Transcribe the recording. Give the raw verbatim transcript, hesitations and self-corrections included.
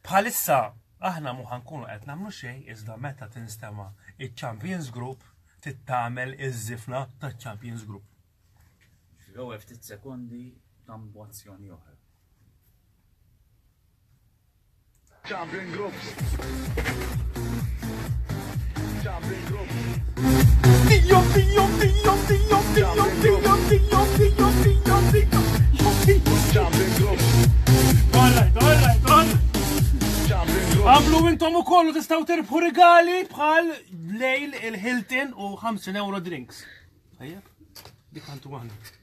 Bħalissa aħna mu ħankunu qed nagħmlu xejn iżda meta tinstema' iċ-Champions Group tittamel iż-żifna taċ-Champions Group. L-ewwel ftit sekondi nagħmlu azzjoni oħra. Champion Group. Champion Group. Dio, Dio, Dio, Dio, Dio, Dio, Dio, Dio, Dio, Dio. Champion Group. Alright, alright, alright. Għamlu intom ukoll tistgħu tirbħu regali bħal lejl il-Hilton u ħamsin euro drinks. Ejja, dik ħantu għandek.